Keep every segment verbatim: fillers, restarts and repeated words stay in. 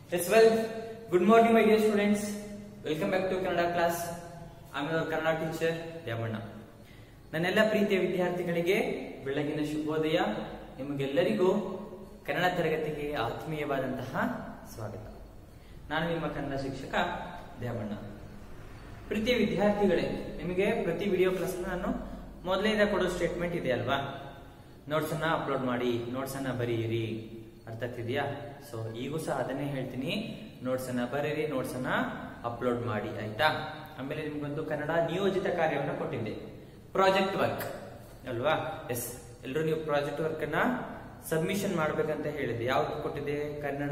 Yes, well, good morning, my dear students. Welcome back to Kannada class. I am your Kannada teacher, Dyamanna. ನನ್ನೆಲ್ಲ ಪ್ರೀತಿಯ ವಿದ್ಯಾರ್ಥಿಗಳಿಗೆ ಬೆಳಗಿನ ಶುಭೋದಯ. ನಿಮಗೆಲ್ಲರಿಗೂ ಕನ್ನಡ ತರಗತಿಗೆ ಆತ್ಮೀಯವಾದಂತಹ ಸ್ವಾಗತ. ನಾನು ನಿಮ್ಮ ಕನ್ನಡ ಶಿಕ್ಷಕ ದ್ಯಾಮಣ್ಣ. ಪ್ರೀತಿಯ ವಿದ್ಯಾರ್ಥಿಗಳೇ, ನಿಮಗೆ ಪ್ರತಿ ವಿಡಿಯೋ ಕ್ಲಾಸ್ ನಾನು ಮೊದಲನೇದ ಕೊಡೋ ಸ್ಟೇಟ್ಮೆಂಟ್ ಇದೆ ಅಲ್ವಾ? ನೋಟ್ಸ್ ಅನ್ನ ಅಪ್ಲೋಡ್ ಮಾಡಿ, ನೋಟ್ಸ್ ಅನ್ನ ಬರೀರಿ. ಅರ್ಥ ಆಗ್ತಿದ್ಯಾ? ಸೊ ಈಗೂ ಸಹ ಅದನ್ನೇ ಹೇಳ್ತೀನಿ, ನೋಟ್ಸ್ ಅನ್ನ ಬರೀರಿ, ನೋಟ್ಸ್ ಅನ್ನ ಅಪ್ಲೋಡ್ ಮಾಡಿ, ಆಯ್ತಾ? ಆಮೇಲೆ ನಿಮ್ಗೊಂದು ಕನ್ನಡ ನಿಯೋಜಿತ ಕಾರ್ಯವನ್ನು ಕೊಟ್ಟಿದ್ದೆ, ಪ್ರಾಜೆಕ್ಟ್ ವರ್ಕ್ ಅಲ್ವಾ? ಎಸ್, ಎಲ್ಲರೂ ನೀವು ಪ್ರಾಜೆಕ್ಟ್ ವರ್ಕ್ ಅನ್ನ ಸಬ್ಮಿಷನ್ ಮಾಡ್ಬೇಕಂತ ಹೇಳಿದೆ. ಯಾವ್ದು ಕೊಟ್ಟಿದೆ? ಕನ್ನಡ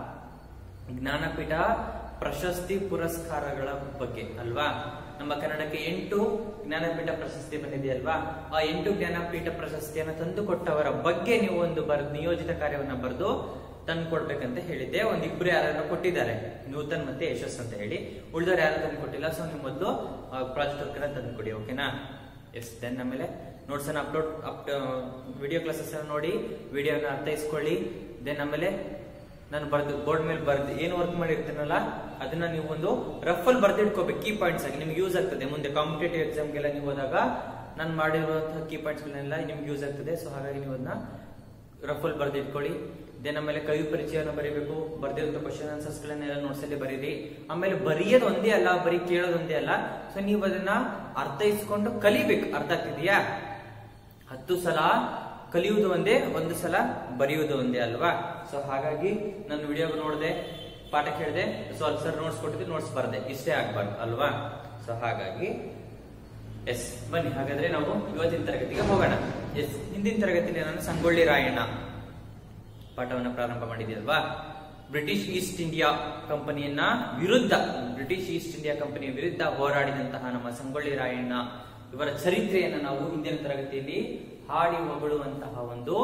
ಜ್ಞಾನಪೀಠ ಪ್ರಶಸ್ತಿ ಪುರಸ್ಕಾರಗಳ ಬಗ್ಗೆ ಅಲ್ವಾ? ನಮ್ಮ ಕನ್ನಡಕ್ಕೆ ಎಂಟು ಜ್ಞಾನಪೀಠ ಪ್ರಶಸ್ತಿ ಬಂದಿದೆ ಅಲ್ವಾ? ಆ ಎಂಟು ಜ್ಞಾನಪೀಠ ಪ್ರಶಸ್ತಿಯನ್ನು ತಂದು ಕೊಟ್ಟವರ ಬಗ್ಗೆ ನೀವು ಒಂದು ಬರ್ ನಿಯೋಜಿತ ಕಾರ್ಯವನ್ನ ಬರೆದು ತಂದು ಕೊಡ್ಬೇಕಂತ ಹೇಳಿದ್ದೆ. ಒಂದಿಬ್ರು ಯಾರನ್ನ ಕೊಟ್ಟಿದ್ದಾರೆ, ನೂತನ್ ಮತ್ತೆ ಯಶಸ್ ಅಂತ ಹೇಳಿ. ಉಳಿದವ್ರು ಯಾರು ತಂದು ಕೊಟ್ಟಿಲ್ಲ. ಸೊ ನೀವು ಮೊದಲು ಪ್ರಾಜೆಕ್ಟ್ ವರ್ಕ್ ಅನ್ನ ತಂದು ಕೊಡಿ, ಓಕೆನಾ? ಎಸ್, ದೆನ್ ಆಮೇಲೆ ನೋಟ್ಸ್ ಅನ್ನ ಅಪ್ಲೋಡ್ ಅಪ್ ವಿಡಿಯೋ ಕ್ಲಾಸಸ್ ನೋಡಿ, ವಿಡಿಯೋನ ಅರ್ಥೈಸ್ಕೊಳ್ಳಿ. ದೆನ್ ಆಮೇಲೆ ನಾನು ಬರ್ದು ಬೋರ್ಡ್ ಮೇಲೆ ಬರ್ದು ಏನು ವರ್ಕ್ ಮಾಡಿರ್ತೀನಲ್ಲ ಅದನ್ನ ನೀವು ಒಂದು ರಫಲ್ ಬರ್ದಿಟ್ಕೋಬೇಕು, ಕೀ ಪಾಯಿಂಟ್ಸ್ ಆಗಿ. ನಿಮ್ಗೆ ಯೂಸ್ ಆಗ್ತದೆ ಮುಂದೆ ಕಾಂಪಿಟೇಟಿವ್ ಎಕ್ಸಾಮ್ಗೆಲ್ಲ ನೀವು ಹೋದಾಗ ನಾನು ಮಾಡಿರುವಂತಹ ಕೀ ಪಾಯಿಂಟ್ಸ್ ಗಳನ್ನೆಲ್ಲ ನಿಮ್ಗೆ ಯೂಸ್ ಆಗ್ತದೆ. ಸೊ ಹಾಗಾಗಿ ನೀವು ಅದನ್ನ ರಫಲ್ ಬರ್ದಿಟ್ಕೊಳ್ಳಿ. ದೆನ್ ಆಮೇಲೆ ಕವಿ ಪರಿಚಯವನ್ನು ಬರೀಬೇಕು, ಬರ್ದಿರುವಂತ ಕ್ವಶನ್ ಆನ್ಸರ್ಸ್ ಗಳನ್ನೆಲ್ಲ ನೋಟ್ಸ್ ಅಲ್ಲಿ ಬರೀರಿ. ಆಮೇಲೆ ಬರೆಯೋದು ಒಂದೇ ಅಲ್ಲ, ಬರೀ ಕೇಳೋದು ಒಂದೇ ಅಲ್ಲ. ಸೊ ನೀವು ಅದನ್ನ ಅರ್ಥೈಸ್ಕೊಂಡು ಕಲಿಬೇಕು. ಅರ್ಥ ಆಗ್ತಿದೆಯಾ? ಹತ್ತು ಸಲ ಕಲಿಯುವುದು ಒಂದೇ, ಒಂದು ಸಲ ಬರೆಯುವುದು ಒಂದೇ ಅಲ್ವಾ? ಸೊ ಹಾಗಾಗಿ ನಾನು ವಿಡಿಯೋ ನೋಡಿದೆ, ಪಾಠ ಕೇಳಿದೆ, ಸೊ ಅಲ್ಲಿ ಸರ್ ನೋಟ್ಸ್ ಕೊಟ್ಟಿದ್ದೆ, ನೋಟ್ಸ್ ಬರ್ದೆ, ಇಷ್ಟೇ ಆಗ್ಬಾರ್ದು ಅಲ್ವಾ? ಸೊ ಹಾಗಾಗಿ ಎಸ್, ಬನ್ನಿ ಹಾಗಾದ್ರೆ ನಾವು ಇವತ್ತಿನ ತರಗತಿಗೆ ಹೋಗೋಣ. ಎಸ್, ಹಿಂದಿನ ತರಗತಿಯಲ್ಲಿ ನಾನು ಸಂಗೊಳ್ಳಿ ರಾಯಣ್ಣ ಪಾಠವನ್ನ ಪ್ರಾರಂಭ ಮಾಡಿದ್ಯಲ್ವಾ? ಬ್ರಿಟಿಷ್ ಈಸ್ಟ್ ಇಂಡಿಯಾ ಕಂಪನಿಯನ್ನ ವಿರುದ್ಧ ಬ್ರಿಟಿಷ್ ಈಸ್ಟ್ ಇಂಡಿಯಾ ಕಂಪನಿಯ ವಿರುದ್ಧ ಹೋರಾಡಿದಂತಹ ನಮ್ಮ ಸಂಗೊಳ್ಳಿ ರಾಯಣ್ಣ ಇವರ ಚರಿತ್ರೆಯನ್ನು ನಾವು ಹಿಂದಿನ ತರಗತಿಯಲ್ಲಿ ಹಾಡಿ ಹೊಗಳುವಂತಹ ಒಂದು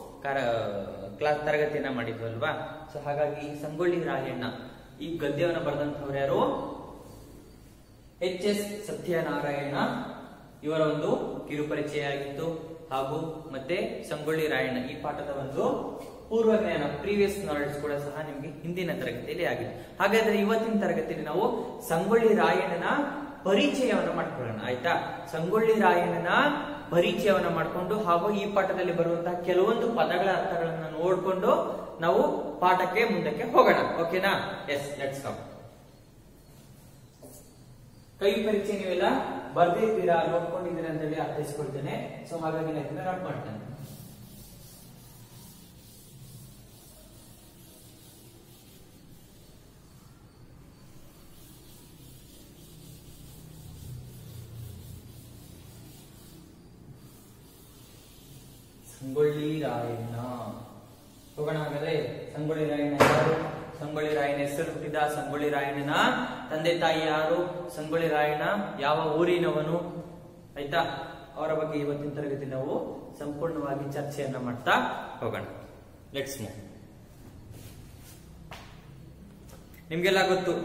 ಕ್ಲಾಸ್ ತರಗತಿಯನ್ನ ಮಾಡಿದ್ವಿ ಅಲ್ವಾ? ಸೊ ಹಾಗಾಗಿ ಸಂಗೊಳ್ಳಿ ರಾಯಣ್ಣ ಈ ಗದ್ಯವನ್ನು ಬರೆದಂತವ್ರು ಯಾರು? ಎಚ್ ಎಸ್ ಸತ್ಯನಾರಾಯಣ ಇವರ ಒಂದು ಕಿರುಪರಿಚಯ ಆಗಿತ್ತು. ಹಾಗೂ ಮತ್ತೆ ಸಂಗೊಳ್ಳಿ ರಾಯಣ್ಣ ಈ ಪಾಠದ ಒಂದು ಪೂರ್ವ ಜ್ಞಾನ ಪ್ರೀವಿಯಸ್ ನಾಲೆಡ್ಜ್ ಕೂಡ ಸಹ ನಿಮ್ಗೆ ಹಿಂದಿನ ತರಗತಿಯಲ್ಲಿ ಆಗಿದೆ. ಹಾಗಾದ್ರೆ ಇವತ್ತಿನ ತರಗತಿಯಲ್ಲಿ ನಾವು ಸಂಗೊಳ್ಳಿ ರಾಯಣ್ಣನ ಪರಿಚಯವನ್ನು ಮಾಡ್ಕೊಳ್ಳೋಣ, ಆಯ್ತಾ? ಸಂಗೊಳ್ಳಿ ರಾಯಣ್ಣನ ಪರಿಚಯವನ್ನ ಮಾಡಿಕೊಂಡು ಹಾಗೂ ಈ ಪಾಠದಲ್ಲಿ ಬರುವಂತಹ ಕೆಲವೊಂದು ಪದಗಳ ಅರ್ಥಗಳನ್ನ ನೋಡ್ಕೊಂಡು ನಾವು ಪಾಠಕ್ಕೆ ಮುಂದಕ್ಕೆ ಹೋಗೋಣ, ಓಕೆನಾ? Yes, let's come. ಕವಿ ಪರಿಚಯ ನೀವೆಲ್ಲ ಬರ್ದಿರ್ತೀರಾ, ನೋಡ್ಕೊಂಡಿದ್ದೀರಾ ಅಂತ ಹೇಳಿ ಅರ್ಥೈಸ್ಕೊಳ್ತೇನೆ. ಸೊ ಹಾಗಾಗಿ ನಾನು ಇದನ್ನ ನೋಟ್ ಮಾಡ್ತೇನೆ. ಸಂಗೊಳ್ಳಿ ರಾಯಣ್ಣ ಹೋಗೋಣ ಹಾಗಾದ್ರೆ. ಸಂಗೊಳ್ಳಿ ರಾಯಣ್ಣ ಯಾರು? ಸಂಗೊಳ್ಳಿ ರಾಯಣ್ಣ ಹೆಸರು ಹುಟ್ಟಿದ ಸಂಗೊಳ್ಳಿ ರಾಯಣ್ಣನ ತಂದೆ ತಾಯಿ ಯಾರು? ಸಂಗೊಳ್ಳಿ ರಾಯಣ್ಣ ಯಾವ ಊರಿನವನು? ಆಯ್ತಾ? ಅವರ ಬಗ್ಗೆ ಇವತ್ತಿನ ತರಗತಿ ನಾವು ಸಂಪೂರ್ಣವಾಗಿ ಚರ್ಚೆಯನ್ನ ಮಾಡ್ತಾ ಹೋಗೋಣ. Let's move. ನಿಮ್ಗೆಲ್ಲ ಗೊತ್ತು,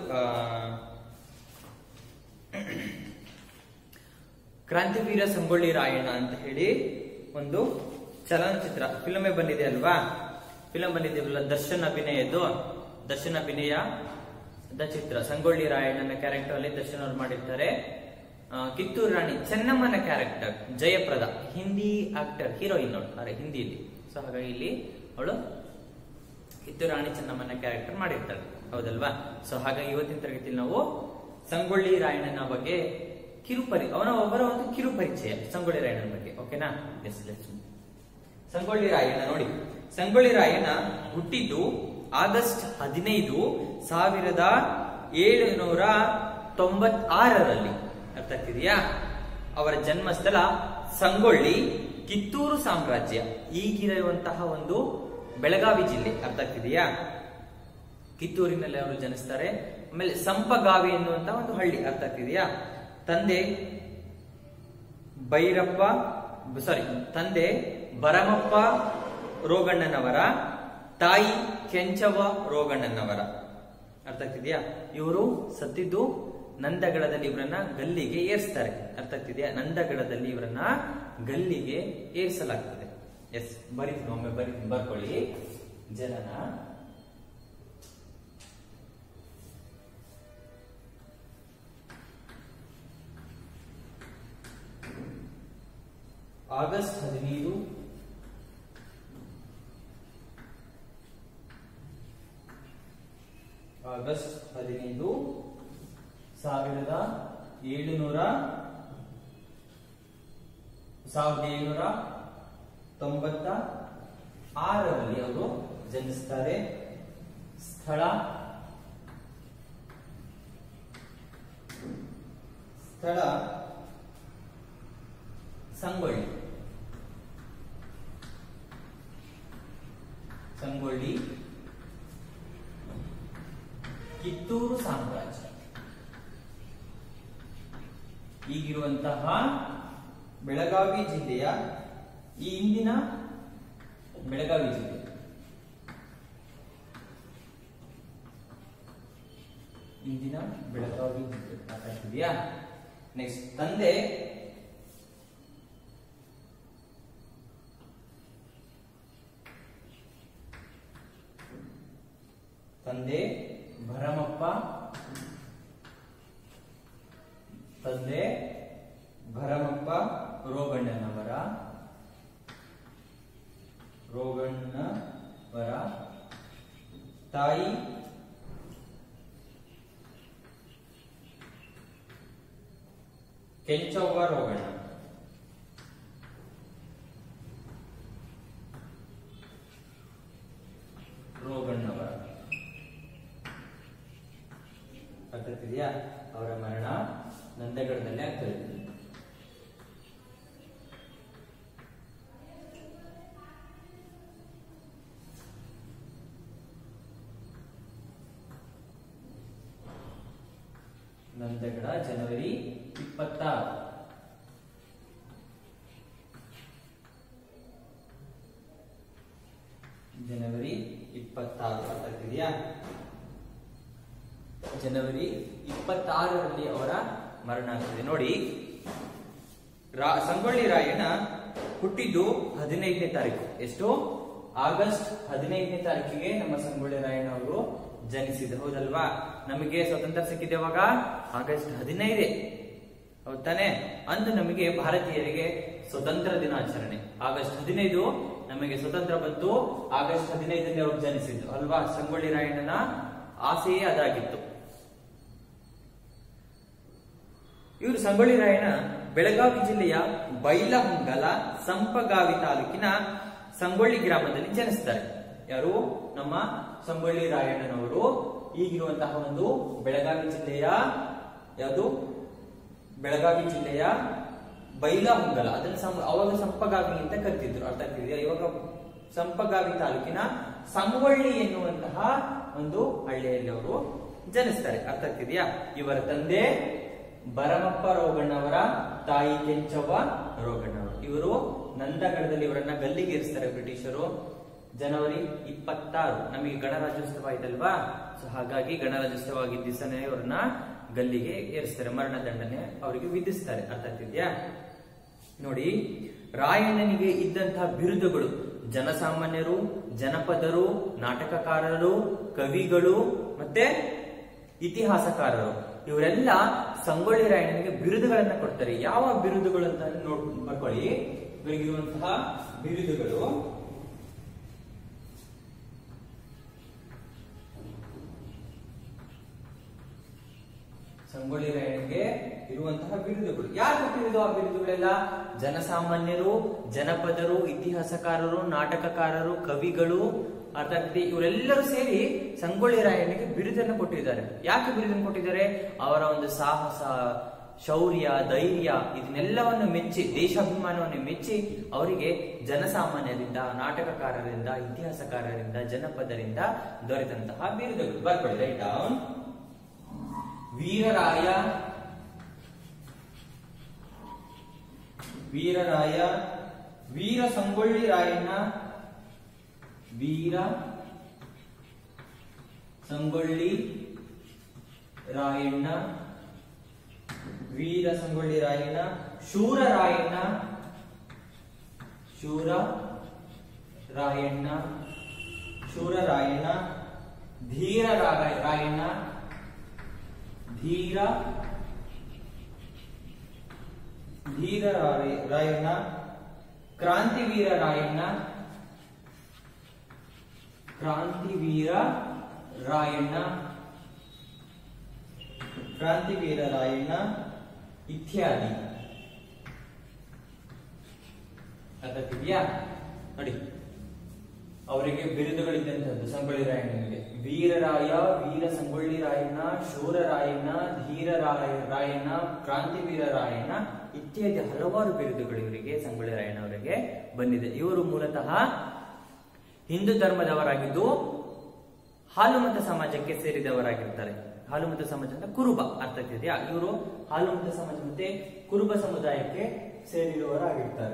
ಕ್ರಾಂತಿವೀರ ಸಂಗೊಳ್ಳಿ ರಾಯಣ್ಣ ಅಂತ ಹೇಳಿ ಒಂದು ಚಲನಚಿತ್ರ ಫಿಲ್ಮೇ ಬಂದಿದೆ ಅಲ್ವಾ? ಫಿಲಂ ಬಂದಿದೆಯಲ್ಲ, ದರ್ಶನ್ ಅಭಿನಯದ್ದು. ದರ್ಶನ್ ಅಭಿನಯದ ಚಿತ್ರ ಸಂಗೊಳ್ಳಿ ರಾಯಣ್ಣನ ಕ್ಯಾರೆಕ್ಟರ್ ಅಲ್ಲಿ ದರ್ಶನ್ ಅವರು ಮಾಡಿರ್ತಾರೆ. ಕಿತ್ತೂರು ರಾಣಿ ಚೆನ್ನಮ್ಮನ character Jayaprada, Hindi actor, heroine ಅವಳು, ಅರೆ ಹಿಂದಿಯಲ್ಲಿ. ಸೊ ಹಾಗಾಗಿ ಇಲ್ಲಿ ಅವಳು ಕಿತ್ತೂರು ರಾಣಿ ಚೆನ್ನಮ್ಮನ ಕ್ಯಾರೆಕ್ಟರ್ ಮಾಡಿರ್ತಾಳೆ, ಹೌದಲ್ವಾ? ಸೊ ಹಾಗಾಗಿ ಇವತ್ತಿನ ತರಗತಿಯಲ್ಲಿ ನಾವು ಸಂಗೊಳ್ಳಿ ರಾಯಣ್ಣನ ಬಗ್ಗೆ ಕಿರುಪರಿ ಅವನ ಒಬ್ಬರ ಒಂದು ಕಿರುಪರಿಚಯ ಸಂಗೊಳ್ಳಿ ರಾಯಣ್ಣನ ಬಗ್ಗೆ, ಓಕೆನಾ? Yes, let's move. Sangolli Rayanna ನೋಡಿ, ಸಂಗೊಳ್ಳಿ ರಾಯಣ್ಣ ಹುಟ್ಟಿದ್ದು ಆಗಸ್ಟ್ ಹದಿನೈದು ಸಾವಿರದ ಏಳುನೂರ ತೊಂಬತ್ತಾರರಲ್ಲಿ. ಅರ್ಥ ಆಗ್ತಿದೆಯಾ? ಅವರ ಜನ್ಮಸ್ಥಳ ಸಂಗೊಳ್ಳಿ, ಕಿತ್ತೂರು ಸಾಮ್ರಾಜ್ಯ, ಈಗಿರುವಂತಹ ಒಂದು ಬೆಳಗಾವಿ ಜಿಲ್ಲೆ. ಅರ್ಥ ಆಗ್ತಿದೆಯಾ? ಕಿತ್ತೂರಿನಲ್ಲಿ ಅವರು ಜನಿಸ್ತಾರೆ. ಆಮೇಲೆ ಸಂಪಗಾವಿ ಎನ್ನುವಂತಹ ಒಂದು ಹಳ್ಳಿ. ಅರ್ಥ ಆಗ್ತಿದೆಯಾ? ತಂದೆ ಭೈರಪ್ಪ ಸಾರಿ ತಂದೆ ಭರಮಪ್ಪ ರೋಗಣ್ಣನವರ, ತಾಯಿ ಕೆಂಚವ ರೋಗಣ್ಣನವರ. ಅರ್ಥ ಆಗ್ತಿದ್ಯಾ? ಇವರು ಸತ್ತಿದ್ದು ನಂದಗಡದಲ್ಲಿ ಇವರನ್ನ ಗಲ್ಲಿಗೆ ಏರಿಸ್ತಾರೆ. ಅರ್ಥ ಆಗ್ತಿದ್ಯಾ? ನಂದಗಡದಲ್ಲಿ ಇವರನ್ನ ಗಲ್ಲಿಗೆ ಏರಿಸಲಾಗ್ತದೆ. ಎಸ್, ಬರೀತೀನಿ ಒಮ್ಮೆ ಬರೀತೀನಿ, ಬರ್ಕೊಳ್ಳಿ. ಜನನ ಆಗಸ್ಟ್ ಹದಿನೈದು ಆಗಸ್ಟ್ ಹದಿನೈದು ಸಾವಿರದ ಏಳುನೂರ ಸಾವಿರದ ಏಳುನೂರ ತೊಂಬತ್ತ ಆರರಲ್ಲಿ ಅವರು ಜನಿಸ್ತಾರೆ. ಸ್ಥಳ ಸ್ಥಳ ಸಂಗೊಳ್ಳಿ ಸಂಗೊಳ್ಳಿ ಕಿತ್ತೂರು ಸಾಮ್ರಾಜ್ಯ. ಈಗಿರುವಂತಹ ಬೆಳಗಾವಿ ಜಿಲ್ಲೆಯ ಈ ಇಂದಿನ ಬೆಳಗಾವಿ ಜಿಲ್ಲೆ ಇಂದಿನ ಬೆಳಗಾವಿ ಜಿಲ್ಲೆ ಮಾತಾಡ್ತಿದ್ಯಾ. ನೆಕ್ಸ್ಟ್ ತಂದೆ ತಂದೆ ಭರಮಪ್ಪ ತಂದೆ ಭರಮಪ್ಪ ರೋಗಣ್ಣನವರ ರೋಗಣ್ಣವರ ತಾಯಿ ಕೆಂಚವ್ವ ರೋಗಣ್ಣ. ರೋಗಣ್ಣವರ ಆಗ್ತಿದೆಯಾ. ಅವರ ಮರಣ ನಂದಗಡದಲ್ಲೇ ಆಗ್ತದೆ. ನಂದಗಡ ಜನವರಿ ಇಪ್ಪತ್ತಾರು. ಜನವರಿ ಇಪ್ಪತ್ತಾರು ಆಗ್ತಿದೆಯಾ. ಜನವರಿ ಇಪ್ಪತ್ತಾರರಲ್ಲಿ ಅವರ ಮರಣ ಆಗ್ತದೆ. ನೋಡಿ, ರಾ ಸಂಗೊಳ್ಳಿ ರಾಯಣ್ಣ ಹುಟ್ಟಿದ್ದು ಹದಿನೈದನೇ ತಾರೀಕು. ಎಷ್ಟು? ಆಗಸ್ಟ್ ಹದಿನೈದನೇ ತಾರೀಕಿಗೆ ನಮ್ಮ ಸಂಗೊಳ್ಳಿ ರಾಯಣ್ಣ ಅವರು ಜನಿಸಿದ. ಹೌದಲ್ವಾ? ನಮಗೆ ಸ್ವತಂತ್ರ ಸಿಕ್ಕಿದೆ ಯಾವಾಗ? ಆಗಸ್ಟ್ ಹದಿನೈದೇ. ಹೌದ್ ತಾನೆ? ಅಂದು ನಮಗೆ ಭಾರತೀಯರಿಗೆ ಸ್ವತಂತ್ರ ದಿನಾಚರಣೆ. ಆಗಸ್ಟ್ ಹದಿನೈದು ನಮಗೆ ಸ್ವತಂತ್ರ ಬಂತು. ಆಗಸ್ಟ್ ಹದಿನೈದರಲ್ಲಿ ಅವರು ಜನಿಸಿದ್ದು ಅಲ್ವಾ? ಸಂಗೊಳ್ಳಿ ರಾಯಣ್ಣನ ಆಸೆಯೇ ಅದಾಗಿತ್ತು. ಇವರು ಸಂಗೊಳ್ಳಿ ರಾಯಣ್ಣ ಬೆಳಗಾವಿ ಜಿಲ್ಲೆಯ ಬೈಲಹೊಂಗಲ ಸಂಪಗಾವಿ ತಾಲೂಕಿನ ಸಂಗೊಳ್ಳಿ ಗ್ರಾಮದಲ್ಲಿ ಜನಿಸ್ತಾರೆ. ಯಾರು? ನಮ್ಮ ಸಂಗೊಳ್ಳಿ ರಾಯಣ್ಣನವರು ಈಗಿರುವಂತಹ ಒಂದು ಬೆಳಗಾವಿ ಜಿಲ್ಲೆಯ ಯಾವುದು? ಬೆಳಗಾವಿ ಜಿಲ್ಲೆಯ ಬೈಲಹೊಂಗಲ, ಅದನ್ನ ಅವಾಗ ಸಂಪಗಾವಿ ಅಂತ ಕರಿತಿದ್ರು. ಅರ್ಥ ಆಗ್ತಿದೆಯಾ? ಇವಾಗ ಸಂಪಗಾವಿ ತಾಲೂಕಿನ ಸಂಗೊಳ್ಳಿ ಎನ್ನುವಂತಹ ಒಂದು ಹಳ್ಳಿಯಲ್ಲಿ ಅವರು ಜನಿಸ್ತಾರೆ. ಅರ್ಥ ಆಗ್ತಿದೆಯಾ? ಇವರ ತಂದೆ ಭರಮಪ್ಪ ರೋಗಣ್ಣವರ ತಾಯಿ ಕೆಂಚವ್ವ ರೋಗಣ್ಣವರು. ಇವರು ನಂದಗಡದಲ್ಲಿ ಇವರನ್ನ ಗಲ್ಲಿಗೆ ಇರಿಸ್ತಾರೆ ಬ್ರಿಟಿಷರು. ಜನವರಿ ಇಪ್ಪತ್ತಾರು ನಮಗೆ ಗಣರಾಜ್ಯೋತ್ಸವ ಆಯ್ತಲ್ವಾ? ಸೊ ಹಾಗಾಗಿ ಗಣರಾಜ್ಯೋತ್ಸವ ಆಗಿದ್ದ ದಿವಸನೇ ಇವರನ್ನ ಗಲ್ಲಿಗೆ ಏರಿಸ್ತಾರೆ, ಮರಣದಂಡನೆ ಅವರಿಗೆ ವಿಧಿಸ್ತಾರೆ. ಅರ್ಥ ಆಗ್ತಿದ್ಯಾ? ನೋಡಿ, ರಾಯಣ್ಣನಿಗೆ ಇದ್ದಂತಹ ಬಿರುದುಗಳು ಜನಸಾಮಾನ್ಯರು, ಜನಪದರು, ನಾಟಕಕಾರರು, ಕವಿಗಳು ಮತ್ತೆ ಇತಿಹಾಸಕಾರರು. ಇವರೆಲ್ಲ ಸಂಗೊಳ್ಳಿ ರಾಯಣ್ಣನಿಗೆ ಬಿರುದುಗಳನ್ನ ಕೊಡ್ತಾರೆ. ಯಾವ ಬಿರುದುಗಳು ಅಂತ ನೋಡ್ ಬರ್ಕೊಳ್ಳಿ. ಇವರಿಗಿರುವಂತಹ ಬಿರುದುಗಳು ಸಂಗೊಳ್ಳಿ ರಾಯಣ್ಣನಿಗೆ ಇರುವಂತಹ ಬಿರುದುಗಳು. ಯಾರು ಕೊಟ್ಟಿರೋದು ಆ ಬಿರುದುಗಳೆಲ್ಲ? ಜನಸಾಮಾನ್ಯರು, ಜನಪದರು, ಇತಿಹಾಸಕಾರರು, ನಾಟಕಕಾರರು, ಕವಿಗಳು. ಅರ್ಥ ಆಗ್ತದೆ? ಇವರೆಲ್ಲರೂ ಸೇರಿ ಸಂಗೊಳ್ಳಿ ರಾಯಣ್ಣನಿಗೆ ಬಿರುದನ್ನು ಕೊಟ್ಟಿದ್ದಾರೆ. ಯಾಕೆ ಬಿರುದನ್ನು ಕೊಟ್ಟಿದ್ದಾರೆ? ಅವರ ಒಂದು ಸಾಹಸ, ಶೌರ್ಯ, ಧೈರ್ಯ ಇದನ್ನೆಲ್ಲವನ್ನು ಮೆಚ್ಚಿ, ದೇಶಾಭಿಮಾನವನ್ನು ಮೆಚ್ಚಿ ಅವರಿಗೆ ಜನಸಾಮಾನ್ಯರಿಂದ, ನಾಟಕಕಾರರಿಂದ, ಇತಿಹಾಸಕಾರರಿಂದ, ಜನಪದರಿಂದ ದೊರೆತಂತಹ ಬಿರುದುಗಳು. ಬರ್ಕೊಳ್ಳಿ, ರೈಟ್ ಡೌನ್. ವೀರರಾಯ, ವೀರರಾಯ, ವೀರ ಸಂಗೊಳ್ಳಿ ರಾಯಣ್ಣ, ವೀರ ಸಂಗೊಳ್ಳಿ ರಾಯಣ್ಣ, ವೀರ ಸಂಗೊಳ್ಳಿ ರಾಯಣ್ಣ, ಶೂರ ರಾಯಣ್ಣ, ಶೂರ ರಾಯಣ್ಣ, ಶೂರ ರಾಯಣ್ಣ, ಧೀರ ರಾಯಣ್ಣ, ಧೀರ ಧೀರ ರಾಯಣ್ಣ, ಕ್ರಾಂತಿವೀರ ರಾಯಣ್ಣ ಕ್ರಾಂತಿವೀರ ರಾಯಣ್ಣ ಕ್ರಾಂತಿವೀರ ರಾಯಣ್ಣ ಇತ್ಯಾದಿ. ಅರ್ಥಾಗಿದೆಯಾ? ನೋಡಿ, ಅವರಿಗೆ ಬಿರುದುಗಳಿದ್ದಂಥದ್ದು ಸಂಗೊಳ್ಳಿ ರಾಯಣ್ಣನಿಗೆ ವೀರರಾಯ, ವೀರ ಸಂಗೊಳ್ಳಿ ರಾಯಣ್ಣ, ಶೂರ ರಾಯಣ್ಣ, ಧೀರ ರಾಯಣ್ಣ, ಕ್ರಾಂತಿವೀರ ರಾಯಣ್ಣ ಇತ್ಯಾದಿ ಹಲವಾರು ಬಿರುದುಗಳು ಇವರಿಗೆ ಸಂಗೊಳ್ಳಿ ರಾಯಣ್ಣ ಅವರಿಗೆ ಬಂದಿದೆ. ಇವರು ಮೂಲತಃ ಹಿಂದೂ ಧರ್ಮದವರಾಗಿದ್ದು ಹಾಲುಮತ ಸಮಾಜಕ್ಕೆ ಸೇರಿದವರಾಗಿರ್ತಾರೆ. ಹಾಲುಮತ ಸಮಾಜ ಅಂತ ಕುರುಬ, ಅರ್ಥ ಆಗ್ತಿದೆಯಾ? ಇವರು ಹಾಲುಮತ ಸಮಾಜ ಮತ್ತೆ ಕುರುಬ ಸಮುದಾಯಕ್ಕೆ ಸೇರಿದವರಾಗಿರ್ತಾರೆ.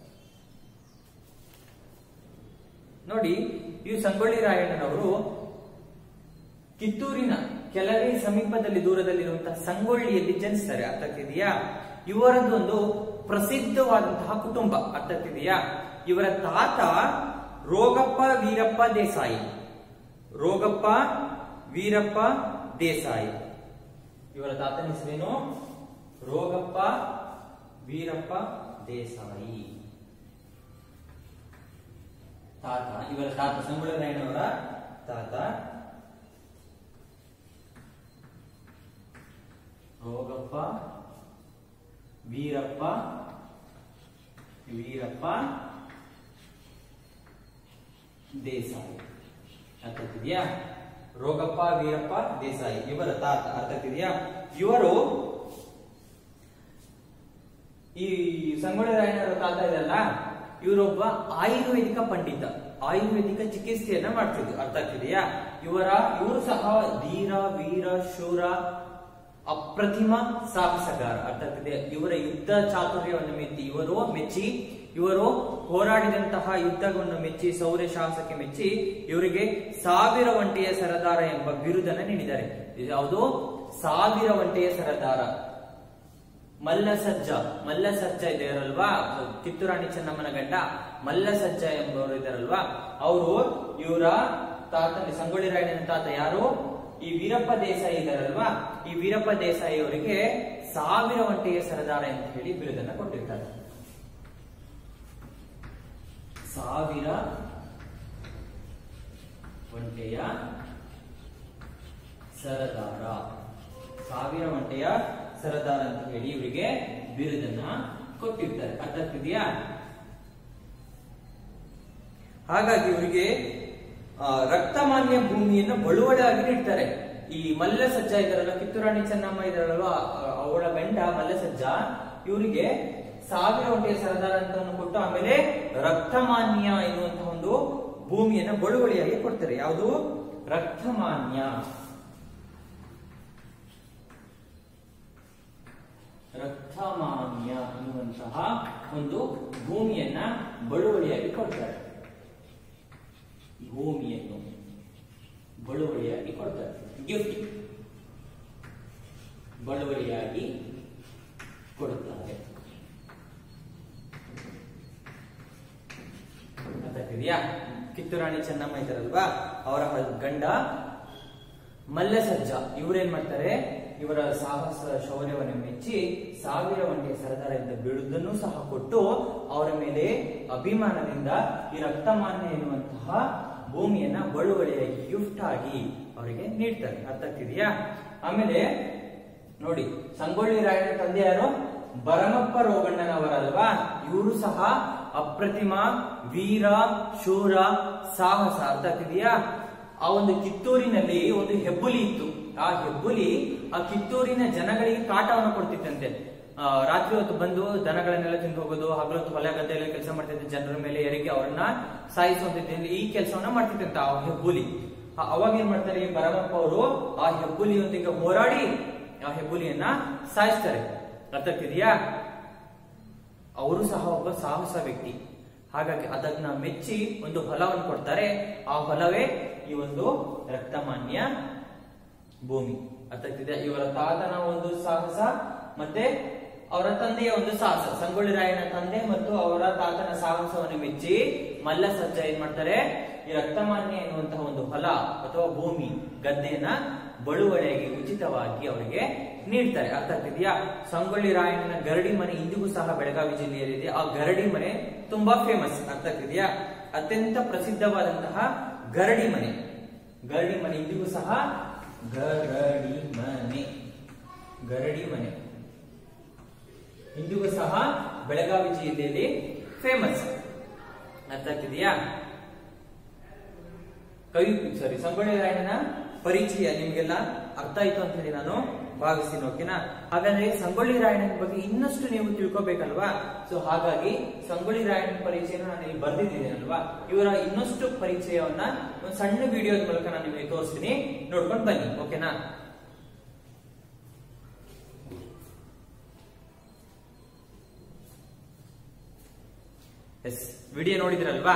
ನೋಡಿ, ಈ ಸಂಗೊಳ್ಳಿ ರಾಯಣ್ಣನವರು ಕಿತ್ತೂರಿನ ಕೆಲವೇ ಸಮೀಪದಲ್ಲಿ ದೂರದಲ್ಲಿರುವಂತಹ ಸಂಗೊಳ್ಳಿಯಲ್ಲಿ ಜನಿಸ್ತಾರೆ. ಅರ್ಥ ಆಗ್ತಿದೆಯಾ? ಇವರದೊಂದು ಪ್ರಸಿದ್ಧವಾದಂತಹ ಕುಟುಂಬ. ಅರ್ಥ ಆಗ್ತಿದೆಯಾ? ಇವರ ತಾತ ರೋಗಪ್ಪ ವೀರಪ್ಪ ದೇಸಾಯಿ ರೋಗಪ್ಪ ವೀರಪ್ಪ ದೇಸಾಯಿ ಇವರ ತಾತನ ಹೆಸರೇನು? ರೋಗಪ್ಪ ವೀರಪ್ಪ ದೇಸಾಯಿ. ತಾತ ಇವರ ತಾತ ಸಂಗೊಳ್ಳಿ ರಾಯಣ್ಣವರ ತಾತ ರೋಗಪ್ಪ ವೀರಪ್ಪ ವೀರಪ್ಪ ದೇಸಾಯಿ. ಅರ್ಥ ಆಗ್ತಿದೆಯಾ? ರೋಗಪ್ಪ ವೀರಪ್ಪ ದೇಸಾಯಿ ಇವರ ತಾತ. ಅರ್ಥ ಆಗ್ತಿದೆಯಾ? ಇವರು ಈ ಸಂಗೊಳ್ಳಿ ರಾಯಣ್ಣವರ ತಾತ ಇದಲ್ಲ, ಇವರೊಬ್ಬ ಆಯುರ್ವೇದಿಕ ಪಂಡಿತ, ಆಯುರ್ವೇದಿಕ ಚಿಕಿತ್ಸೆಯನ್ನ ಮಾಡ್ತಿದ್ರು. ಅರ್ಥ ಆಗ್ತಿದೆಯಾ? ಇವರ ಇವರು ಸಹ ಧೀರ ವೀರ ಶೂರ ಅಪ್ರತಿಮ ಸಾಹಸಗಾರ. ಅರ್ಥ ಆಗ್ತಿದೆ? ಇವರ ಯುದ್ಧ ಚಾತುರ್ಯವನ್ನು ಮೆಚ್ಚಿ ಇವರು ಮೆಚ್ಚಿ ಇವರು ಹೋರಾಡಿದಂತಹ ಯುದ್ಧವನ್ನು ಮೆಚ್ಚಿ ಶೌರ್ಯ ಸಾಹಸಕ್ಕೆ ಮೆಚ್ಚಿ ಇವರಿಗೆ ಸಾವಿರ ಒಂಟೆಯ ಸರದಾರ ಎಂಬ ಬಿರುದನ್ನು ನೀಡಿದ್ದಾರೆ. ಯಾವುದು? ಸಾವಿರ ಒಂಟೆಯ ಸರದಾರ. ಮಲ್ಲಸಜ್ಜ ಮಲ್ಲಸಜ್ಜ ಇದ್ದಾರಲ್ವಾ, ಕಿತ್ತೂರಾಣಿ ಚೆನ್ನಮ್ಮನ ಗಂಡ ಮಲ್ಲಸಜ್ಜ ಎಂಬವರು ಇದ್ದಾರಲ್ವಾ, ಅವರು ಇವರ ತಾತ ಸಂಗೊಳ್ಳಿ ರಾಯಣ್ಣನ ತಾತ ಯಾರು? ಈ ವೀರಪ್ಪ ದೇಸಾಯಿ ಇದ್ದಾರಲ್ವಾ, ಈ ವೀರಪ್ಪ ದೇಸಾಯಿ ಅವರಿಗೆ ಸಾವಿರ ಒಂಟೆಯ ಸರದಾರ ಅಂತ ಹೇಳಿ ಬಿರುದನ್ನ ಕೊಟ್ಟಿರ್ತಾರೆ. ಸಾವಿರ ಒಂಟೆಯ ಸರದಾರ ಸಾವಿರ ಒಂಟೆಯ ಸರದಾರ ಅಂತ ಹೇಳಿ ಇವರಿಗೆ ಬಿರುದನ್ನ ಕೊಟ್ಟಿರ್ತಾರೆ. ಅರ್ಥ ಆಗ್ತಿದೆಯಾ? ಹಾಗಾಗಿ ಇವರಿಗೆ ರಕ್ತಮಾನ್ಯ ಭೂಮಿಯನ್ನು ಬಳುವಳಿಯಾಗಿ ನೀಡ್ತಾರೆ. ಈ ಮಲ್ಲಸಜ್ಜ ಇದಾರಲ್ಲ, ಕಿತ್ತೂರಾಣಿ ಚೆನ್ನಮ್ಮ ಇದಾರಲ್ವ, ಅವಳ ಗಂಡ ಮಲ್ಲಸಜ್ಜ ಇವರಿಗೆ ಸಾವಿರ ಒಂಟೆಯ ಸರದಾರ ಅಂತ ಕೊಟ್ಟು ಆಮೇಲೆ ರಕ್ತಮಾನ್ಯ ಎನ್ನುವಂತಹ ಒಂದು ಭೂಮಿಯನ್ನು ಬಳುವಳಿಯಾಗಿ ಕೊಡ್ತಾರೆ. ಯಾವುದು? ರಕ್ತಮಾನ್ಯ ರಕ್ತಮಾನ್ಯ ಎನ್ನುವಂತಹ ಒಂದು ಭೂಮಿಯನ್ನ ಬಳುವಳಿಯಾಗಿ ಕೊಡ್ತಾರೆ. ಭೂಮಿಯನ್ನು ಬಳುವಳಿಯಾಗಿ ಕೊಡ್ತಾರೆ. ಗಿಫ್ಟ್ ಬಳುವಳಿಯಾಗಿ ಕೊಡುತ್ತಾರೆ. ಅರ್ಥಾಗ್ತಿದೆಯಾ? ಕಿತ್ತೂರಾಣಿ ಚೆನ್ನಮ್ಮ ಇದ್ದಾರಲ್ವಾ, ಅವರ ಗಂಡ ಮಲ್ಲಸಜ್ಜ ಇವರೇನ್ ಮಾಡ್ತಾರೆ? ಇವರ ಸಾಹಸ ಶೌರ್ಯವನ್ನು ಮೆಚ್ಚಿ ಸಾವಿರ ಒಂಟೆಯ ಸರದಾರ ಎಂಬ ಬಿರುದನ್ನು ಸಹ ಕೊಟ್ಟು ಅವರ ಮೇಲೆ ಅಭಿಮಾನದಿಂದ ಈ ರಕ್ತಮಾನ್ಯ ಎನ್ನುವಂತಹ ಭೂಮಿಯನ್ನ ಬಳುವಳಿಯಾಗಿ ಗಿಫ್ಟ್ ಆಗಿ ಅವರಿಗೆ ನೀಡ್ತಾರೆ. ಅರ್ಥ ಆಗ್ತಿದೆಯಾ? ಆಮೇಲೆ ನೋಡಿ, ಸಂಗೊಳ್ಳಿ ರಾಯಣ್ಣ ತಂದೆ ಯಾರು? ಭರಮಪ್ಪ ರೋಗಣ್ಣನವರಲ್ವಾ, ಇವರು ಸಹ ಅಪ್ರತಿಮ ವೀರ ಶೂರ ಸಾಹಸ. ಅರ್ಥ ಆಗ್ತಿದೆಯಾ? ಆ ಒಂದು ಕಿತ್ತೂರಿನಲ್ಲಿ ಒಂದು ಹೆಬ್ಬುಲಿ ಇತ್ತು. ಆ ಹೆಬ್ಬುಲಿ ಆ ಕಿತ್ತೂರಿನ ಜನಗಳಿಗೆ ಕಾಟವನ್ನು ಕೊಡ್ತಿತ್ತಂತೆ. ಆ ರಾತ್ರಿ ಹೊತ್ತು ಬಂದು ದನಗಳನ್ನೆಲ್ಲ ತಿಂದು ಹೋಗೋದು, ಹಗಲೊತ್ತು ಹೊಲ ಗದ್ದೆಯಲ್ಲಿ ಕೆಲಸ ಮಾಡ್ತಿದ್ದ ಜನರ ಮೇಲೆ ಎರಗಿ ಅವರನ್ನ ಸಾಯಿಸುವಂತಿದ್ದ ಈ ಕೆಲಸವನ್ನ ಮಾಡ್ತಿತ್ತಂತ ಆ ಹೆಬ್ಬುಲಿ. ಅವಾಗ ಏನ್ ಮಾಡ್ತಾರೆ? ಭರಮಪ್ಪ ಅವರು ಆ ಹೆಬ್ಬುಲಿಯೊಂದಿಗೆ ಹೋರಾಡಿ ಆ ಹೆಬ್ಬುಲಿಯನ್ನ ಸಾಯಿಸ್ತಾರೆ. ಅರ್ಥ ಆಗ್ತಿದೆಯಾ? ಅವರು ಸಹ ಒಬ್ಬ ಸಾಹಸ ವ್ಯಕ್ತಿ. ಹಾಗಾಗಿ ಅದನ್ನ ಮೆಚ್ಚಿ ಒಂದು ಹೊಲವನ್ನು ಕೊಡ್ತಾರೆ. ಆ ಹೊಲವೇ ಈ ಒಂದು ರಕ್ತಮಾನ್ಯ ಭೂಮಿ. ಅರ್ಥ ಆಗ್ತಿದೆ? ಇವರ ತಾತನ ಒಂದು ಸಾಹಸ ಮತ್ತೆ ಅವರ ತಂದೆಯ ಒಂದು ಸಾಹಸ, ಸಂಗೊಳ್ಳಿ ರಾಯಣ್ಣ ತಂದೆ ಮತ್ತು ಅವರ ತಾತನ ಸಾಹಸವನ್ನು ಮೆಚ್ಚಿ ಮಲ್ಲಸಜ್ಜ ಏನ್ ಮಾಡ್ತಾರೆ? ಈ ರಕ್ತಮಾನ್ಯ ಎನ್ನುವಂತಹ ಒಂದು ಹೊಲ ಅಥವಾ ಭೂಮಿ ಗದ್ದೆಯನ್ನ ಬಳುವಳಿಯಾಗಿ ಉಚಿತವಾಗಿ ಅವರಿಗೆ ನೀಡ್ತಾರೆ. ಅರ್ಥ ಆಗ್ತಿದೆಯಾ? ಸಂಗೊಳ್ಳಿ ರಾಯಣ್ಣನ ಗರಡಿ ಮನೆ ಇಂದಿಗೂ ಸಹ ಬೆಳಗಾವಿ ಜಿಲ್ಲೆಯಲ್ಲಿದೆ. ಆ ಗರಡಿ ಮನೆ ತುಂಬಾ ಫೇಮಸ್, ಅರ್ಥ ಆಗ್ತಿದೆಯಾ? ಅತ್ಯಂತ ಪ್ರಸಿದ್ಧವಾದಂತಹ ಗರಡಿ ಮನೆ. ಗರಡಿ ಮನೆ ಇಂದಿಗೂ ಸಹ ಗರಡಿ ಮನೆ ಗರಡಿ ಮನೆ ಇಂದಿಗೂ ಸಹ ಬೆಳಗಾವಿ ಜಿಲ್ಲೆಯಲ್ಲಿ ಫೇಮಸ್, ಅರ್ಥ ಆಗ್ತಿದೆಯಾ? ಕವಿ ಸಾರಿ ಸಂಗೊಳ್ಳಿ ರಾಯಣ್ಣನ ಪರಿಚಯ ನಿಮ್ಗೆಲ್ಲ ಅರ್ಥ ಆಯ್ತು ಅಂತ ಹೇಳಿ ನಾನು ಭಾವಿಸ್ತೀನಿ. ಓಕೆನಾ? ಹಾಗಾದ್ರೆ ಸಂಗೊಳ್ಳಿ ರಾಯಣ್ಣನ ಬಗ್ಗೆ ಇನ್ನಷ್ಟು ನೀವು ತಿಳ್ಕೊಬೇಕಲ್ವಾ? ಸೊ ಹಾಗಾಗಿ ಸಂಗೊಳ್ಳಿ ರಾಯಣ್ಣನ ಪರಿಚಯ ನಾನು ಇಲ್ಲಿ ಬರ್ದಿದ್ದೀನಿ ಅಲ್ವಾ? ಇವರ ಇನ್ನಷ್ಟು ಪರಿಚಯವನ್ನ ಒಂದು ಸಣ್ಣ ವಿಡಿಯೋದ ಮೂಲಕ ನಾನು ನಿಮಗೆ ತೋರಿಸ್ತೀನಿ, ನೋಡ್ಕೊಂಡು ಬನ್ನಿ. ಓಕೆನಾ? ಎಸ್, ವಿಡಿಯೋ ನೋಡಿದ್ರಲ್ವಾ?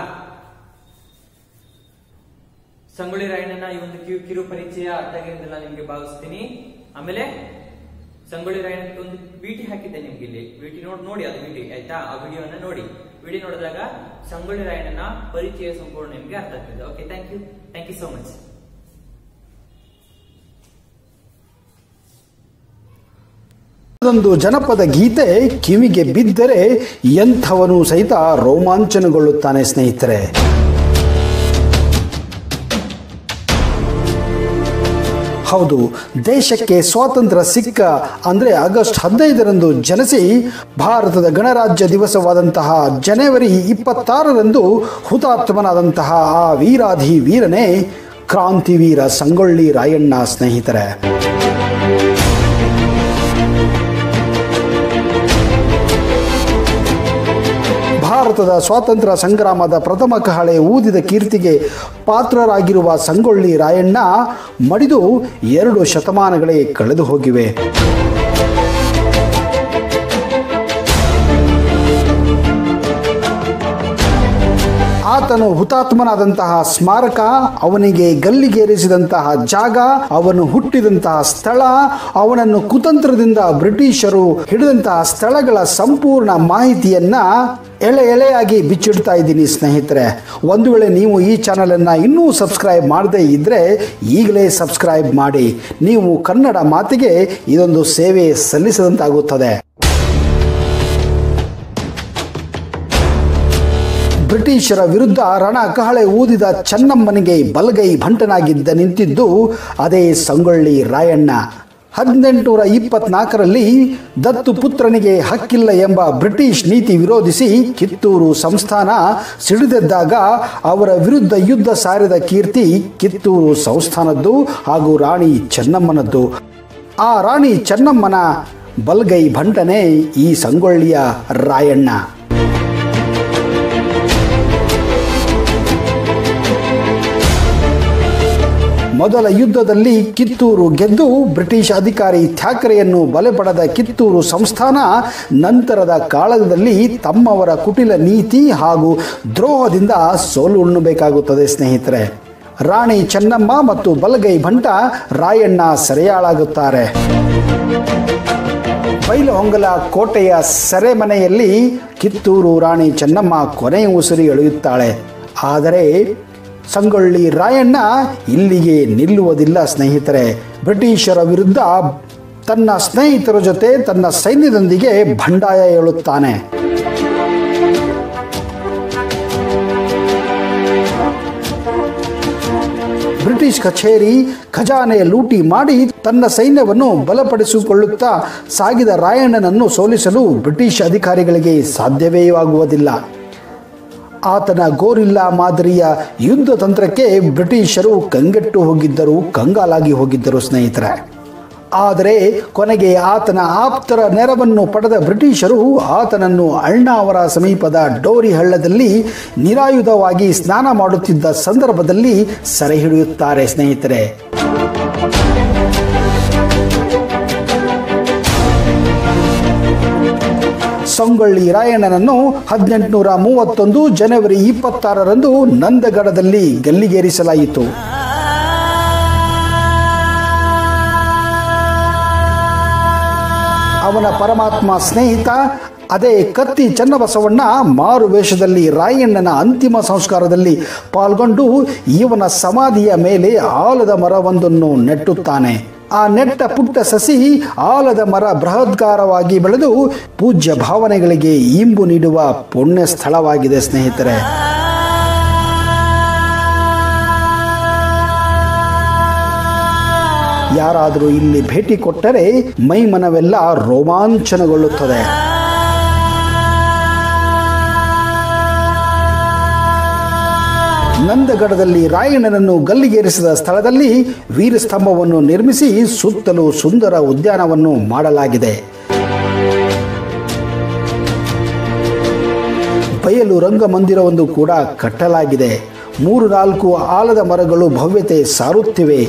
ಸಂಗೊಳ್ಳಿ ರಾಯಣ್ಣನ ಈ ಒಂದು ಕಿರು ಪರಿಚಯ ಅರ್ಥ ಆಗಿರೋದಿಲ್ಲ ನಿಮ್ಗೆ ಭಾವಿಸ್ತೀನಿ. ಆಮೇಲೆ ಸಂಗೊಳ್ಳಿ ರಾಯಣ್ಣ ಒಂದು ವಿಟಿ ಹಾಕಿದ್ದೆ ನಿಮ್ಗೆ ಇಲ್ಲಿ, ವಿಟಿ ನೋಡಿ ನೋಡಿ ಅದು ವಿಟಿ ಆಯ್ತಾ? ಆ ವಿಡಿಯೋನ ನೋಡಿ. ವಿಡಿಯೋ ನೋಡಿದಾಗ ಸಂಗೊಳ್ಳಿ ರಾಯಣ್ಣನ ಪರಿಚಯ ಸಂಪೂರ್ಣ ನಿಮ್ಗೆ ಅರ್ಥ ಆಗ್ತದೆ. Okay, thank you thank you so much. ಒಂದು ಜನಪದ ಗೀತೆ ಕಿವಿಗೆ ಬಿದ್ದರೆ ಎಂಥವನು ಸಹಿತ ರೋಮಾಂಚನಗೊಳ್ಳುತ್ತಾನೆ ಸ್ನೇಹಿತರೆ. ಹೌದು, ದೇಶಕ್ಕೆ ಸ್ವಾತಂತ್ರ್ಯ ಸಿಕ್ಕ ಅಂದರೆ ಆಗಸ್ಟ್ ಹದಿನೈದರಂದು ಜನಿಸಿ ಭಾರತದ ಗಣರಾಜ್ಯ ದಿವಸವಾದಂತಹ ಜನವರಿ ಇಪ್ಪತ್ತಾರರಂದು ಹುತಾತ್ಮನಾದಂತಹ ಆ ವೀರಾಧಿ ವೀರನೇ ಕ್ರಾಂತಿವೀರ ಸಂಗೊಳ್ಳಿ ರಾಯಣ್ಣ ಸ್ನೇಹಿತರೆ. ಭಾರತದ ಸ್ವಾತಂತ್ರ್ಯ ಸಂಗ್ರಾಮದ ಪ್ರಥಮ ಕಹಳೆ ಊದಿದ ಕೀರ್ತಿಗೆ ಪಾತ್ರರಾಗಿರುವ ಸಂಗೊಳ್ಳಿ ರಾಯಣ್ಣ ಮಡಿದು ಎರಡು ಶತಮಾನಗಳೇ ಕಳೆದು ಹೋಗಿವೆ. ಆತನು ಹುತಾತ್ಮನಾದಂತಹ ಸ್ಮಾರಕ, ಅವನಿಗೆ ಗಲ್ಲಿಗೇರಿಸಿದಂತಹ ಜಾಗ, ಅವನು ಹುಟ್ಟಿದಂತಹ ಸ್ಥಳ, ಅವನನ್ನು ಕುತಂತ್ರದಿಂದ ಬ್ರಿಟಿಷರು ಹಿಡಿದಂತಹ ಸ್ಥಳಗಳ ಸಂಪೂರ್ಣ ಮಾಹಿತಿಯನ್ನ ಎಳೆ ಎಳೆಯಾಗಿ ಬಿಚ್ಚಿಡ್ತಾ ಇದ್ದೀನಿ ಸ್ನೇಹಿತರೆ. ಒಂದು ವೇಳೆ ನೀವು ಈ ಚಾನಲನ್ನು ಇನ್ನೂ ಸಬ್ಸ್ಕ್ರೈಬ್ ಮಾಡದೇ ಇದ್ದರೆ ಈಗಲೇ ಸಬ್ಸ್ಕ್ರೈಬ್ ಮಾಡಿ. ನೀವು ಕನ್ನಡ ಮಾತಿಗೆ ಇದೊಂದು ಸೇವೆ ಸಲ್ಲಿಸಿದಂತಾಗುತ್ತದೆ. ಬ್ರಿಟಿಷರ ವಿರುದ್ಧ ರಣ ಕಹಳೆ ಊದಿದ ಚೆನ್ನಮ್ಮನಿಗೆ ಬಲಗೈ ಭಂಟನಾಗಿದ್ದ ನಿಂತಿದ್ದು ಅದೇ ಸಂಗೊಳ್ಳಿ ರಾಯಣ್ಣ. ಹದಿನೆಂಟುನೂರ ಇಪ್ಪತ್ನಾಲ್ಕರಲ್ಲಿ ದತ್ತು ಪುತ್ರನಿಗೆ ಹಕ್ಕಿಲ್ಲ ಎಂಬ ಬ್ರಿಟಿಷ್ ನೀತಿ ವಿರೋಧಿಸಿ ಕಿತ್ತೂರು ಸಂಸ್ಥಾನ ಸಿಡಿದೆದ್ದಾಗ ಅವರ ವಿರುದ್ಧ ಯುದ್ಧ ಸಾರಿದ ಕೀರ್ತಿ ಕಿತ್ತೂರು ಸಂಸ್ಥಾನದ್ದು ಹಾಗೂ ರಾಣಿ ಚೆನ್ನಮ್ಮನದ್ದು. ಆ ರಾಣಿ ಚೆನ್ನಮ್ಮನ ಬಲಗೈ ಭಂಟನೇ ಈ ಸಂಗೊಳ್ಳಿಯ ರಾಯಣ್ಣ. ಮೊದಲ ಯುದ್ಧದಲ್ಲಿ ಕಿತ್ತೂರು ಗೆದ್ದು ಬ್ರಿಟಿಷ್ ಅಧಿಕಾರಿ ಥ್ಯಾಕರೆಯನ್ನು ಬಲೆ ಪಡೆದ ಕಿತ್ತೂರು ಸಂಸ್ಥಾನ ನಂತರದ ಕಾಲದಲ್ಲಿ ತಮ್ಮವರ ಕುಟಿಲ ನೀತಿ ಹಾಗೂ ದ್ರೋಹದಿಂದ ಸೋಲು ಉಣ್ಣಬೇಕಾಗುತ್ತದೆ ಸ್ನೇಹಿತರೆ. ರಾಣಿ ಚೆನ್ನಮ್ಮ ಮತ್ತು ಬಲಗೈ ಭಂಟ ರಾಯಣ್ಣ ಸೆರೆಯಾಳಾಗುತ್ತಾರೆ. ಬೈಲಹೊಂಗಲ ಕೋಟೆಯ ಸೆರೆಮನೆಯಲ್ಲಿ ಕಿತ್ತೂರು ರಾಣಿ ಚೆನ್ನಮ್ಮ ಕೊನೆಯ ಉಸಿರು ಎಳೆಯುತ್ತಾಳೆ. ಆದರೆ ಸಂಗೊಳ್ಳಿ ರಾಯಣ್ಣ ಇಲ್ಲಿಗೆ ನಿಲ್ಲುವುದಿಲ್ಲ ಸ್ನೇಹಿತರೆ. ಬ್ರಿಟಿಷರ ವಿರುದ್ಧ ತನ್ನ ಸ್ನೇಹಿತರ ಜೊತೆ ತನ್ನ ಸೈನ್ಯದೊಂದಿಗೆ ಬಂಡಾಯ ಏಳುತ್ತಾನೆ. ಬ್ರಿಟಿಷ್ ಕಚೇರಿ ಖಜಾನೆ ಲೂಟಿ ಮಾಡಿ ತನ್ನ ಸೈನ್ಯವನ್ನು ಬಲಪಡಿಸಿಕೊಳ್ಳುತ್ತಾ ಸಾಗಿದ ರಾಯಣ್ಣನನ್ನು ಸೋಲಿಸಲು ಬ್ರಿಟಿಷ್ ಅಧಿಕಾರಿಗಳಿಗೆ ಸಾಧ್ಯವೇ ಆಗುವುದಿಲ್ಲ. ಆತನ ಗೋರಿಲ್ಲಾ ಮಾದರಿಯ ಯುದ್ಧ ತಂತ್ರಕ್ಕೆ ಬ್ರಿಟಿಷರು ಕಂಗೆಟ್ಟು ಹೋಗಿದ್ದರು, ಕಂಗಾಲಾಗಿ ಹೋಗಿದ್ದರು ಸ್ನೇಹಿತರೆ. ಆದರೆ ಕೊನೆಗೆ ಆತನ ಆಪ್ತರ ನೆರವನ್ನು ಪಡೆದ ಬ್ರಿಟಿಷರು ಆತನನ್ನು ಅಳ್ನಾವರ ಸಮೀಪದ ಡೋರಿ ಹಳ್ಳದಲ್ಲಿ ನಿರಾಯುಧವಾಗಿ ಸ್ನಾನ ಮಾಡುತ್ತಿದ್ದ ಸಂದರ್ಭದಲ್ಲಿ ಸೆರೆ ಹಿಡಿಯುತ್ತಾರೆ ಸ್ನೇಹಿತರೆ. ಸಂಗೊಳ್ಳಿ ರಾಯಣ್ಣನನ್ನು ಹದಿನೆಂಟುನೂರ ಮೂವತ್ತೊಂದು ಜನವರಿ ಇಪ್ಪತ್ತಾರರಂದು ನಂದಗಡದಲ್ಲಿ ಗಲ್ಲಿಗೇರಿಸಲಾಯಿತು. ಅವನ ಪರಮಾತ್ಮ ಸ್ನೇಹಿತ ಅದೇ ಕತ್ತಿ ಚನ್ನಬಸವಣ್ಣ ಮಾರು ವೇಷದಲ್ಲಿ ರಾಯಣ್ಣನ ಅಂತಿಮ ಸಂಸ್ಕಾರದಲ್ಲಿ ಪಾಲ್ಗೊಂಡು ಇವನ ಸಮಾಧಿಯ ಮೇಲೆ ಆಲದ ಮರವೊಂದನ್ನು ನೆಟ್ಟುತ್ತಾನೆ. ಆ ನೆಟ್ಟ ಪುಟ್ಟ ಸಸಿ ಆಲದ ಮರ ಬೃಹತ್ಕಾರವಾಗಿ ಬೆಳೆದು ಪೂಜ್ಯ ಭಾವನೆಗಳಿಗೆ ಇಂಬು ನೀಡುವ ಪುಣ್ಯ ಸ್ಥಳವಾಗಿದೆ ಸ್ನೇಹಿತರೆ. ಯಾರಾದರೂ ಇಲ್ಲಿ ಭೇಟಿ ಕೊಟ್ಟರೆ ಮೈ ಮನವೆಲ್ಲ ರೋಮಾಂಚನಗೊಳ್ಳುತ್ತದೆ. ನಂದಗಡದಲ್ಲಿ ರಾಯಣ್ಣನನ್ನು ಗಲ್ಲಿಗೇರಿಸಿದ ಸ್ಥಳದಲ್ಲಿ ವೀರಸ್ತಂಭವನ್ನು ನಿರ್ಮಿಸಿ ಸುತ್ತಲೂ ಸುಂದರ ಉದ್ಯಾನವನ್ನು ಮಾಡಲಾಗಿದೆ. ಬಯಲು ರಂಗಮಂದಿರವೊಂದು ಕೂಡ ಕಟ್ಟಲಾಗಿದೆ. ಮೂರು ನಾಲ್ಕು ಆಲದ ಮರಗಳು ಭವ್ಯತೆ ಸಾರುತ್ತಿವೆ.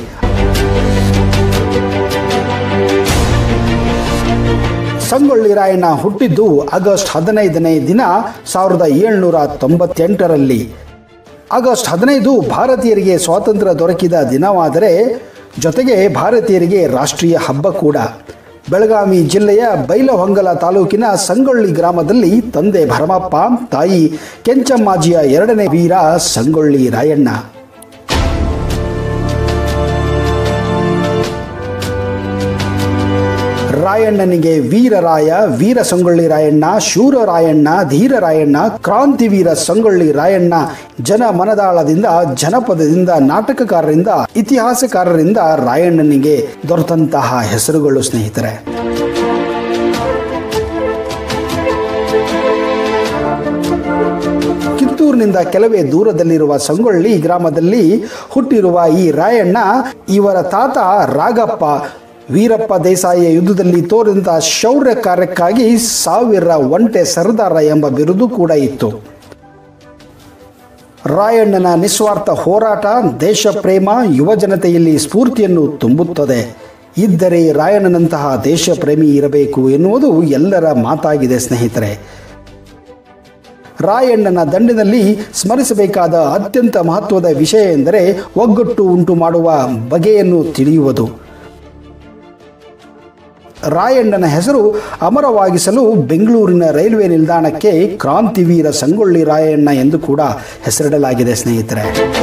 ಸಂಗೊಳ್ಳಿ ರಾಯಣ್ಣ ಹುಟ್ಟಿದ್ದು ಆಗಸ್ಟ್ ಹದಿನೈದನೇ ದಿನ ಸಾವಿರದ ಏಳ್ನೂರ ತೊಂಬತ್ತೆಂಟರಲ್ಲಿ. ಆಗಸ್ಟ್ ಹದಿನೈದು ಭಾರತೀಯರಿಗೆ ಸ್ವಾತಂತ್ರ್ಯ ದೊರಕಿದ ದಿನವಾದರೆ ಜೊತೆಗೆ ಭಾರತೀಯರಿಗೆ ರಾಷ್ಟ್ರೀಯ ಹಬ್ಬ ಕೂಡ. ಬೆಳಗಾವಿ ಜಿಲ್ಲೆಯ ಬೈಲಹೊಂಗಲ ತಾಲೂಕಿನ ಸಂಗೊಳ್ಳಿ ಗ್ರಾಮದಲ್ಲಿ ತಂದೆ ಭರಮಪ್ಪ, ತಾಯಿ ಕೆಂಚಮ್ಮಾಜಿಯ ಎರಡನೇ ವೀರ ಸಂಗೊಳ್ಳಿ ರಾಯಣ್ಣ. ರಾಯಣ್ಣನಿಗೆ ವೀರರಾಯ, ವೀರ ಸಂಗೊಳ್ಳಿ ರಾಯಣ್ಣ, ಶೂರ ರಾಯಣ್ಣ, ಧೀರ ರಾಯಣ್ಣ, ಕ್ರಾಂತಿವೀರ ಸಂಗೊಳ್ಳಿ ರಾಯಣ್ಣ ಜನ ಮನದಾಳದಿಂದ, ಜನಪದದಿಂದ, ನಾಟಕಕಾರರಿಂದ, ಇತಿಹಾಸಕಾರರಿಂದ ರಾಯಣ್ಣನಿಗೆ ದೊರೆತಂತಹ ಹೆಸರುಗಳು ಸ್ನೇಹಿತರೆ. ಕಿತ್ತೂರಿನಿಂದ ಕೆಲವೇ ದೂರದಲ್ಲಿರುವ ಸಂಗೊಳ್ಳಿ ಗ್ರಾಮದಲ್ಲಿ ಹುಟ್ಟಿರುವ ಈ ರಾಯಣ್ಣ ಇವರ ತಾತ ರಾಗಪ್ಪ ವೀರಪ್ಪ ದೇಸಾಯಿಯ ಯುದ್ಧದಲ್ಲಿ ತೋರಿದಂತಹ ಶೌರ್ಯ ಕಾರ್ಯಕ್ಕಾಗಿ ಸಾವಿರ ಒಂಟೆ ಸರ್ದಾರ ಎಂಬ ಬಿರುದು ಕೂಡ ಇತ್ತು. ರಾಯಣ್ಣನ ನಿಸ್ವಾರ್ಥ ಹೋರಾಟ, ದೇಶ ಪ್ರೇಮ ಯುವ ಜನತೆಯಲ್ಲಿ ಸ್ಫೂರ್ತಿಯನ್ನು ತುಂಬುತ್ತದೆ. ಇದ್ದರೆ ರಾಯಣ್ಣನಂತಹ ದೇಶ ಪ್ರೇಮಿ ಇರಬೇಕು ಎನ್ನುವುದು ಎಲ್ಲರ ಮಾತಾಗಿದೆ ಸ್ನೇಹಿತರೆ. ರಾಯಣ್ಣನ ದಂಡಿನಲ್ಲಿ ಸ್ಮರಿಸಬೇಕಾದ ಅತ್ಯಂತ ಮಹತ್ವದ ವಿಷಯ ಎಂದರೆ ಒಗ್ಗಟ್ಟು ಉಂಟು ಮಾಡುವ ಬಗೆಯನ್ನು ತಿಳಿಯುವುದು. ರಾಯಣ್ಣನ ಹೆಸರು ಅಮರವಾಗಿಸಲು ಬೆಂಗಳೂರಿನ ರೈಲ್ವೆ ನಿಲ್ದಾಣಕ್ಕೆ ಕ್ರಾಂತಿವೀರ ಸಂಗೊಳ್ಳಿ ರಾಯಣ್ಣ ಎಂದು ಕೂಡ ಹೆಸರಿಡಲಾಗಿದೆ ಸ್ನೇಹಿತರೆ.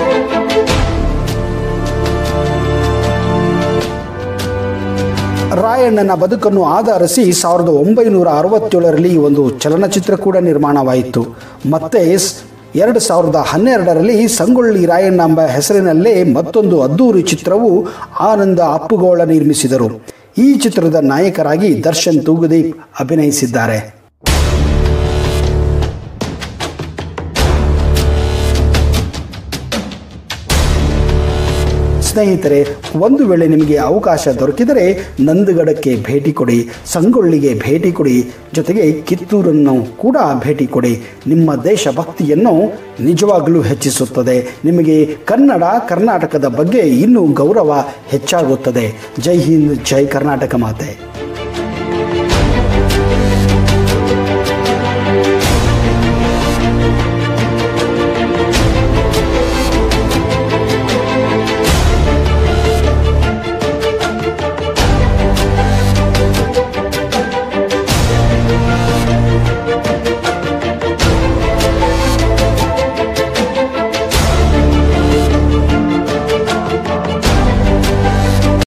ರಾಯಣ್ಣನ ಬದುಕನ್ನು ಆಧರಿಸಿ ಸಾವಿರದ ಒಂಬೈನೂರ ಅರವತ್ತೇಳರಲ್ಲಿ ಒಂದು ಚಲನಚಿತ್ರ ಕೂಡ ನಿರ್ಮಾಣವಾಯಿತು. ಮತ್ತೆ ಎರಡು ಸಾವಿರದ ಹನ್ನೆರಡರಲ್ಲಿ ಸಂಗೊಳ್ಳಿ ರಾಯಣ್ಣ ಎಂಬ ಹೆಸರಿನಲ್ಲೇ ಮತ್ತೊಂದು ಅದ್ದೂರಿ ಚಿತ್ರವು ಆನಂದ ಅಪ್ಪುಗೋಳ ನಿರ್ಮಿಸಿದರು. ಈ ಚಿತ್ರದ ನಾಯಕರಾಗಿ ದರ್ಶನ್ ತೂಗುದೀಪ್ ಅಭಿನಯಿಸಿದ್ದಾರೆ. ಸ್ನೇಹಿತರೆ, ಒಂದು ವೇಳೆ ನಿಮಗೆ ಅವಕಾಶ ದೊರಕಿದರೆ ನಂದಗಡಕ್ಕೆ ಭೇಟಿ ಕೊಡಿ, ಸಂಗೊಳ್ಳಿಗೆ ಭೇಟಿ ಕೊಡಿ, ಜೊತೆಗೆ ಕಿತ್ತೂರನ್ನು ಕೂಡ ಭೇಟಿ ಕೊಡಿ. ನಿಮ್ಮ ದೇಶಭಕ್ತಿಯನ್ನು ನಿಜವಾಗಲೂ ಹೆಚ್ಚಿಸುತ್ತದೆ. ನಿಮಗೆ ಕನ್ನಡ, ಕರ್ನಾಟಕದ ಬಗ್ಗೆ ಇನ್ನೂ ಗೌರವ ಹೆಚ್ಚಾಗುತ್ತದೆ. ಜೈ ಹಿಂದ್, ಜೈ ಕರ್ನಾಟಕ ಮಾತೆ.